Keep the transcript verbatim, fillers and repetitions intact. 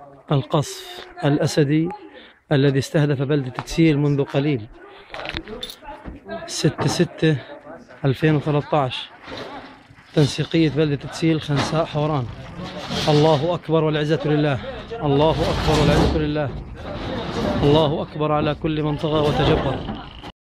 القصف الأسدي الذي استهدف بلدة تسيل منذ قليل، ستة ستة ألفين وثلاثة عشر، تنسيقية بلدة تسيل خنساء حوران. الله أكبر والعزة لله، الله أكبر والعزة لله، الله أكبر على كل من طغى وتجبر.